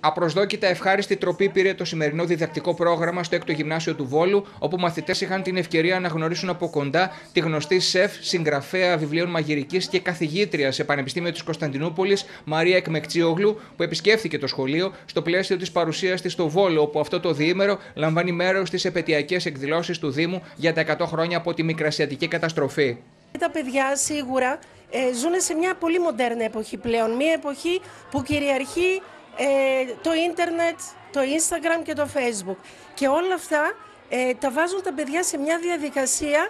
Απροσδόκητα ευχάριστη τροπή πήρε το σημερινό διδακτικό πρόγραμμα στο 6ο Γυμνάσιο του Βόλου, όπου μαθητές είχαν την ευκαιρία να γνωρίσουν από κοντά τη γνωστή σεφ, συγγραφέα βιβλίων μαγειρικής και καθηγήτρια σε Πανεπιστήμιο της Κωνσταντινούπολης, Μαρία Εκμεκτσίογλου, που επισκέφθηκε το σχολείο στο πλαίσιο της παρουσίας της στο Βόλο, όπου αυτό το διήμερο λαμβάνει μέρος στις επετειακές εκδηλώσεις του Δήμου για τα 100 χρόνια από τη Μικρασιατική καταστροφή. Τα παιδιά σίγουρα ζουν σε μια πολύ μοντέρνα εποχή πλέον, μια εποχή που κυριαρχεί το ίντερνετ, το Instagram και το Facebook. Και όλα αυτά τα βάζουν τα παιδιά σε μια διαδικασία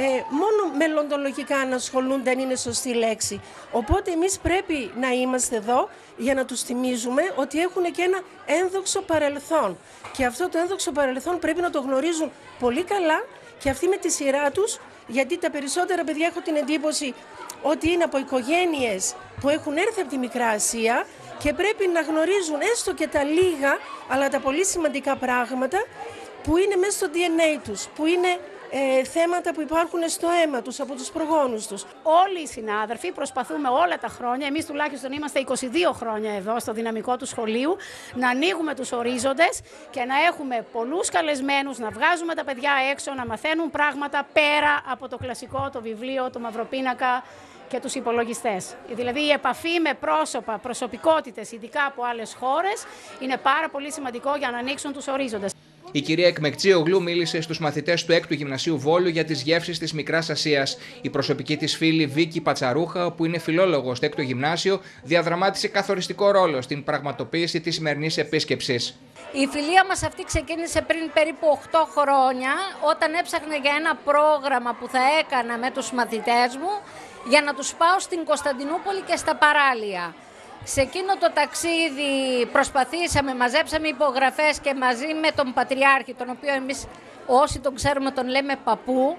μόνο μελλοντολογικά να ασχολούνται, αν είναι σωστή λέξη. Οπότε εμείς πρέπει να είμαστε εδώ για να τους θυμίζουμε ότι έχουν και ένα ένδοξο παρελθόν. Και αυτό το ένδοξο παρελθόν πρέπει να το γνωρίζουν πολύ καλά και αυτοί με τη σειρά τους, γιατί τα περισσότερα παιδιά έχω την εντύπωση ότι είναι από οικογένειες που έχουν έρθει από τη Μικρά Ασία και πρέπει να γνωρίζουν έστω και τα λίγα, αλλά τα πολύ σημαντικά πράγματα που είναι μέσα στο DNA τους, που είναι θέματα που υπάρχουν στο αίμα τους από τους προγόνους τους. Όλοι οι συνάδελφοι προσπαθούμε όλα τα χρόνια, εμείς τουλάχιστον είμαστε 22 χρόνια εδώ στο δυναμικό του σχολείου, να ανοίγουμε τους ορίζοντες και να έχουμε πολλούς καλεσμένους, να βγάζουμε τα παιδιά έξω, να μαθαίνουν πράγματα πέρα από το κλασικό, το βιβλίο, το μαυροπίνακα και τους υπολογιστές. Δηλαδή η επαφή με πρόσωπα, προσωπικότητες, ειδικά από άλλες χώρες, είναι πάρα πολύ σημαντικό για να ανοίξουν τους ορίζοντες. Η κυρία Εκμεκτσίογλου μίλησε στους μαθητές του 6ου Γυμνασίου Βόλου για τις γεύσεις της Μικράς Ασίας. Η προσωπική της φίλη Βίκη Πατσαρούχα, που είναι φιλόλογος στο 6ο Γυμνάσιο, διαδραμάτισε καθοριστικό ρόλο στην πραγματοποίηση της σημερινής επίσκεψης. Η φιλία μας αυτή ξεκίνησε πριν περίπου 8 χρόνια, όταν έψαχνα για ένα πρόγραμμα που θα έκανα με τους μαθητές μου για να τους πάω στην Κωνσταντινούπολη και στα παράλια. Σε εκείνο το ταξίδι προσπαθήσαμε, μαζέψαμε υπογραφές και μαζί με τον Πατριάρχη, τον οποίο εμείς όσοι τον ξέρουμε τον λέμε παππού,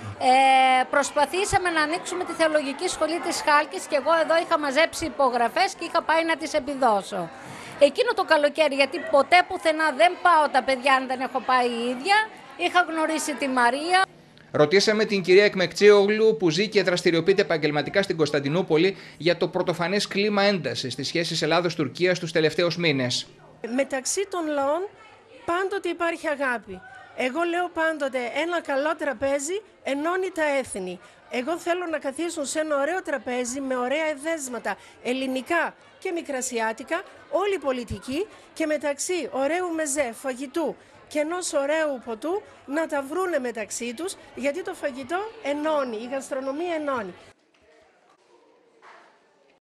προσπαθήσαμε να ανοίξουμε τη Θεολογική Σχολή της Χάλκης και εγώ εδώ είχα μαζέψει υπογραφές και είχα πάει να τις επιδώσω. Εκείνο το καλοκαίρι, γιατί ποτέ πουθενά δεν πάω τα παιδιά αν δεν έχω πάει η ίδια, είχα γνωρίσει τη Μαρία. Ρωτήσαμε την κυρία Εκμεκτσίογλου, που ζει και δραστηριοποιείται επαγγελματικά στην Κωνσταντινούπολη, για το πρωτοφανές κλίμα έντασης στις σχέσεις Ελλάδος-Τουρκίας τους τελευταίους μήνες. Μεταξύ των λαών πάντοτε υπάρχει αγάπη. Εγώ λέω πάντοτε ένα καλό τραπέζι ενώνει τα έθνη. Εγώ θέλω να καθίσουν σε ένα ωραίο τραπέζι με ωραία εδέσματα ελληνικά και μικρασιάτικα, όλοι οι πολιτικοί, και μεταξύ ωραίου μεζέ, φαγητού και ενός ωραίου ποτού να τα βρούνε μεταξύ τους, γιατί το φαγητό ενώνει, η γαστρονομία ενώνει.